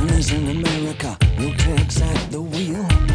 Living is in America, no tax at the wheel.